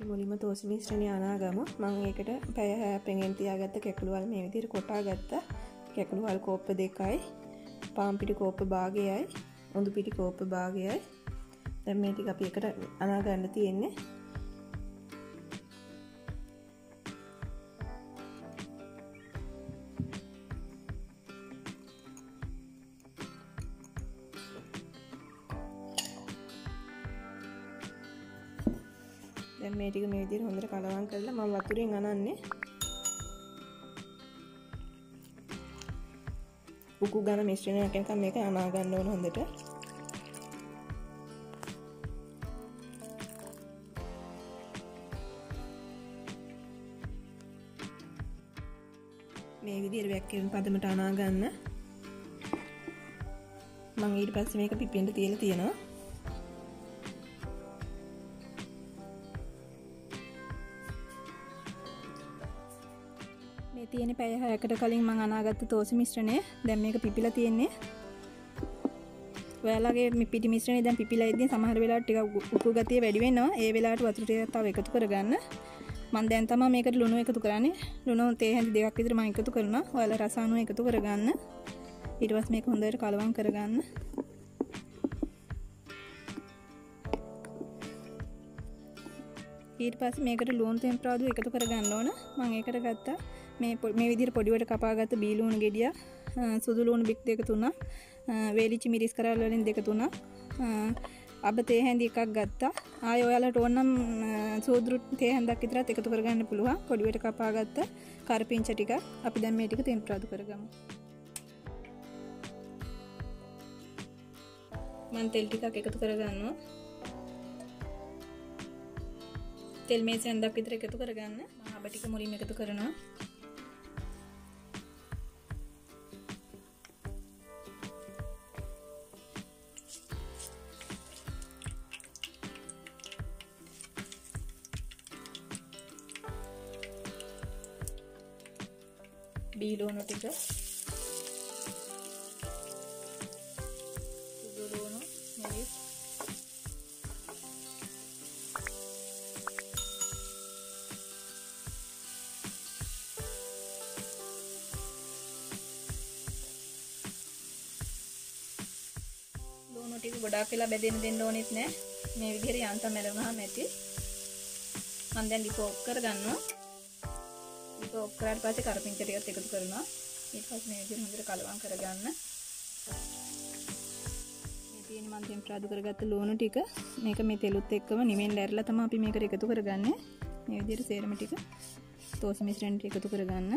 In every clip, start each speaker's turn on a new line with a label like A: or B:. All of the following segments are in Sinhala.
A: මුලින්ම තෝස මිශ්‍රණය අනාගමු. මම ඒකට පැය 6න් තියාගත්ත කැකුළු වල මේ විදිහට කොටා ගත්තා. කැකුළු වල කෝප්ප 2යි, පාන් පිටි කෝප්ප භාගයයි, උඳු පිටි කෝප්ප භාගයයි. දැන් මේ ටික අපි එකට අනා ගන්න තියෙන්නේ. දැන් මේ ටික මේ විදිහට හොඳට කලවම් කරලා මම වතුරෙන් අනන්නේ. උකු ගන්න මිශ්‍රණයක් එනකම් මේක අනා ගන්න ඕන හොඳට. මේ විදිහට වැක්කිරෙන පදමට අනා ගන්න. මම ඊට පස්සේ මේක පිපෙන්න තියලා තියෙනවා. මේ තියෙන පැය 6කට කලින් මම අනාගත්ත තෝස මිශ්‍රණය දැන් මේක පිපිලා තියෙන්නේ. ඔයාලගේ මේ පිටි මිශ්‍රණය දැන් පිපිලා ඉද්දී සමහර වෙලාවට ටිකක් උකු ගතිය වැඩි වෙනවා. ඒ වෙලාවට වතුර ටිකක් තව එකතු කරගන්න. මම දැන් තමයි මේකට ලුණු එකතු කරන්නේ. ලුණු තේ හැඳි දෙකක් විතර මම එකතු කරනවා. ඔයාලා රස අනුව එකතු කරගන්න. ඊට පස්සේ මේක හොඳට කලවම් කරගන්න. ඊට පස්සේ මේකට ලුණු තෙම්පරාදු එකතු කරගන්න ඕන. මම ඒකට ගත්තා මේ විදිහට පොඩිවට කපාගත්ත බී ලුණු ගෙඩිය, සුදු ලුණු බික් දෙක තුනක්, වේලිච්ච මිරිස් කරල් වලින් දෙක තුනක්, අබ තේ හැඳි එකක් ගත්තා. ආයෙ ඔයාලට ඕන නම් සූදුරු තේ හැඳක් විතරත් එකතු කරගන්න පුළුවන්. පොඩිවට කපාගත්ත කරපිංච ටික අපි දැන් මේ ටික තෙම්පරාදු කරගමු. මම තෙල් ටිකක් එකතු කරගන්නවා. තෙල් මේස හැඳක් විතර එකතු කරගන්න. මම අබ ටික මුලින්ම එකතු කරනවා. බී ලුණු ටික, සුදු ලුණු, මිරිස්, ලුණු ටික ගොඩාක් වෙලා බැදෙන්න දෙන්න ඕනෙත් නෑ. මේ විදිහට යන්තම් මැලුනහම ඇති. මම දැන් ලිප ඔෆ් කරගන්නවා. ලිප ඔෆ් කරාට පස්සේ කරපිංච ටිකත් එකතු කරනවා. ඊට පස්සේ මේ විදිහට හොඳට කලවම් කරගන්න. මේ තියෙන මම තෙම්පරාදු කරගත්ත ලුණු ටික මේක මේ තෙලුත් එක්කම නිවෙන්න ඇරලා තමයි අපි මේකට එකතු කරගන්නේ. මේ විදිහට සේරම ටික තෝස මිශ්‍රණයට එකතු කරගන්න.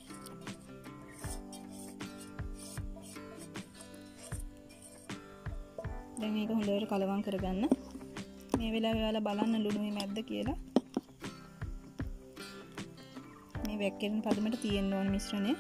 A: දැන් මේක හොඳට කලවම් කරගන්න. මේ වෙලාවේ ඔයාලා බලන්න ලුණුයි මැද්ද කියලා. මේ වැක්කිරෙන පදමට තියෙන්න ඕන මිශ්‍රණය.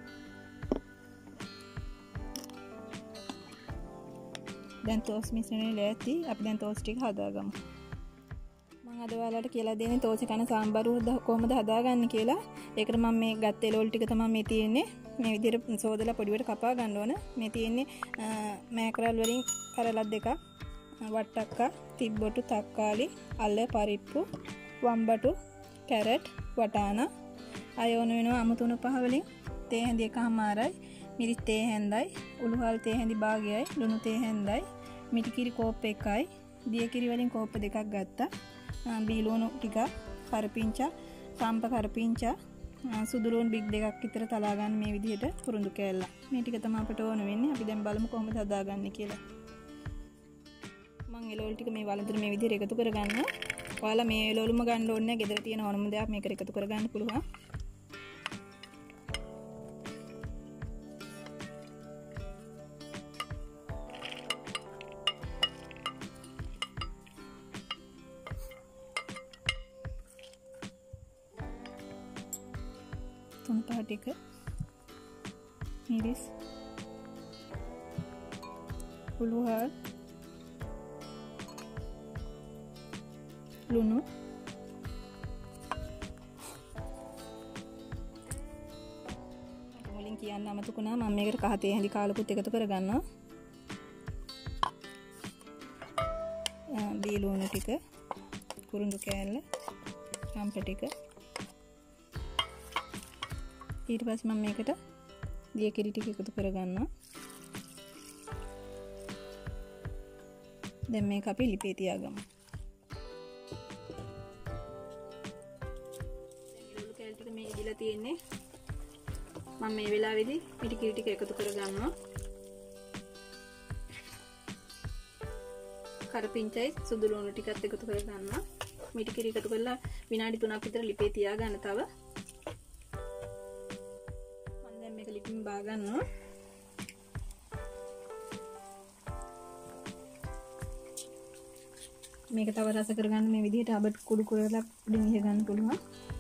A: දැන් තෝස් මිශ්‍රණය ලෑස්ති. අපි දැන් තෝස් ටික හදාගමු. මම අද ඔයාලට කියලා දෙන්නේ තෝස් කන සාම්බරු කොහොමද හදාගන්නේ කියලා. ඒකට මම මේ ගත්ත එළවලු ටික තමයි මේ තියෙන්නේ. මේ විදිහට සෝදලා පොඩිවට කපා ගන්න ඕන. මේ තියෙන්නේ මෑකරල් වලින් කරලක් දෙකක්, වට්ටක්කා, තිබ්බොටු, තක්කාලි, අල්ල, පරිප්පු, වම්බටු, කැරට්, වටානා, අයෝන වෙනවා අමුතුණු පහ වලින් තේ හැඳි එකමාරයි, මිරිස් තේ හැඳයි, උළුහල් තේ හැඳි භාගයයි, ලුණු තේ හැඳයි, මිටි කිරි කෝප්ප එකයි, දිය කිරි වලින් කෝප්ප දෙකක් ගත්තා. බී ලුණු ටික, කරපිංචා, සම්ප කරපිංචා, සුදු ලුණු බික් දෙකක් විතර තලා ගන්න මේ විදිහට කුරුඳු කෑල්ල. මේ ටික තමයි අපට ඕන වෙන්නේ. අපි දැන් බලමු කොහොමද හදාගන්නේ කියලා. මම එළවලු ටික මේ වලඳුර මේ විදිහට එකතු කරගන්නවා. ඔයාලා මේ එළවලුම ගන්න ඕනේ නැහැ. ගෙදර තියෙන ඕනම දෙයක් මේකට එකතු කරගන්න පුළුවන්. තුන් පහ ටික මිරිස්, උළුහල්, ලුණු, මුලින් කියන්න අමතකුණා මම මේකට කහ තේ හැඳි කාලකුත් එකතු කරගන්නවා. බී ලුණු ටික, කුරුඳු කෑල්ල, රම්ප ටික. ඊට පස්සේ මම මේකට දිය කිරි ටික එකතු කරගන්නවා. දැන් මේක අපි ලිපේ තියාගමු. දැන් කෑලි ටික මේ ඉදලා තියෙන්නේ. මම මේ වෙලාවේදී මිටි කිරි ටික එකතු කරගන්නවා. කරපිංචයි සුදු ලුණු ටිකත් එකතු කරගන්නවා. මිටි කිරි එකතු කරලා විනාඩි 3ක් විතර ලිපේ තියාගන්න තව. මම දැන් මේක ලිපින් බා ගන්නවා. මේක තව රස කරගන්න මේ විදිහට අබට කුඩු කරලා උඩින් ඉහ ගන්න පුළුවන්.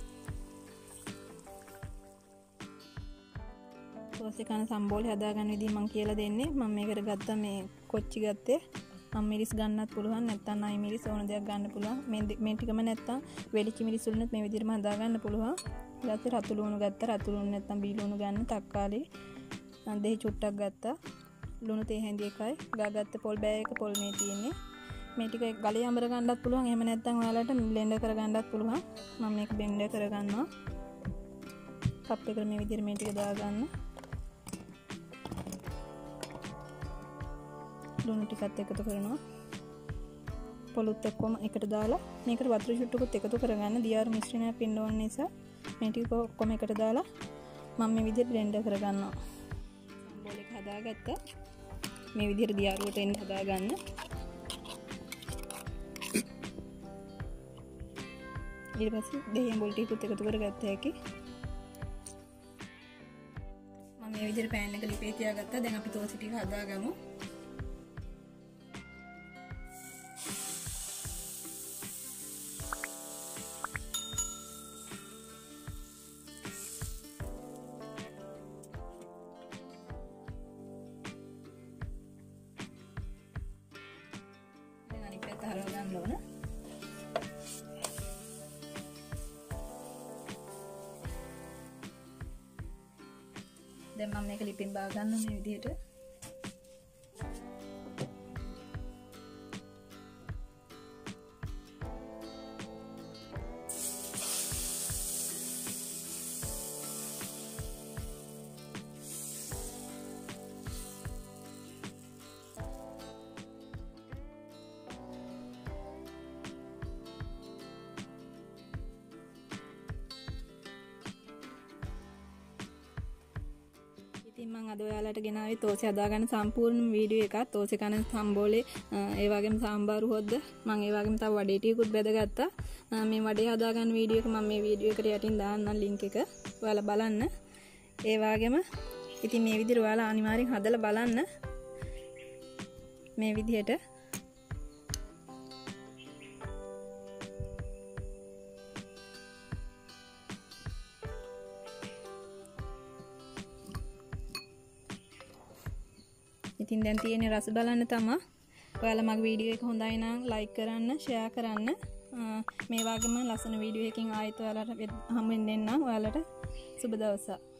A: තෝසේ කන සම්බෝලේ හදාගන්න විදිහ මම කියලා දෙන්නේ. මම මේකට ගත්තා මේ කොච්චි ගත්තේ. මම මිරිස් ගන්නත් පුළුවන් නැත්නම් අයි මිරිස් ඕන දෙයක් ගන්න පුළුවන්. මේ ටිකම නැත්නම් වෙලිච්ච මිරිස් වලිනුත් මේ විදිහටම හදාගන්න පුළුවන්. ඊළඟට රතු ලුණු ගත්තා. රතු ලුණු නැත්නම් බී ලුණු ගන්න. තක්කාලි දෙහි චුට්ටක් ගත්තා. ලුණු තේ හැඳි එකයි. ගාගත්ත පොල් බෑ එක පොල් මේ තියෙන්නේ. මේ ටික ගලේ අඹර ගන්නත් පුළුවන්. එහෙම නැත්නම් ඔයාලට බ්ලෙන්ඩර් කරගන්නත් පුළුවන්. මම මේක බ්ලෙන්ඩර් කරගන්නවා. කප් එකට මේ විදිහට මේ ටික දාගන්න. ලුණු ටිකත් එකතු කරනවා. පොලුත් එක්කම එකට දාලා මේකට වතුර චුට්ටකුත් එකතු කරගන්න. දියාරු මිශ්‍රණයක් වෙන්න ඕන නිසා මේ ටික ඔක්කොම එකට දාලා මම මේ විදිහට බ්ලෙන්ඩර් කරගන්නවා. සම්බෝල එක හදාගත්තා. මේ විදිහට දියාරුවට එන්න හදාගන්න. ඊට පස්සේ දෙහියන් බොල් ටිකකුත් එකතු කරගත්ත හැකි. මම මේ විදිහට පෑන් එක ලිපේ තියාගත්තා. දැන් අපි තෝසි ටික හදාගමු. දැන් අනිත් පැත්ත හරව ගන්න ඕන. දැන් මම මේක ලිපින් බා ගන්න මේ විදිහට. ඉතින් මම අද ඔයාලට ගෙනාවේ තෝසේ හදාගන්න සම්පූර්ණ වීඩියෝ එකක්. තෝසේ කන සම්බෝලේ ඒ වගේම සාම්බාරු හොද්ද මම ඒ වගේම තව වඩේ ටිකකුත් බෙදගත්තා. මේ වඩේ හදාගන්න වීඩියෝ එක මම මේ වීඩියෝ එකට යටින් දාන්නම් ලින්ක් එක. ඔයාලා බලන්න. ඒ වගේම ඉතින් මේ විදිහට ඔයාලා අනිවාර්යෙන් හදලා බලන්න. මේ විදිහට ඉතින් දැන් තියෙන්නේ රස බලන්න තමයි. ඔයාලා මගේ වීඩියෝ එක හොඳයි නම් ලයික් කරන්න, ෂෙයා කරන්න. මේ වගේම ලස්සන වීඩියෝ එකකින් ආයෙත් ඔයාලට හමු වෙන්න. ඔයාලට සුබ දවසක්.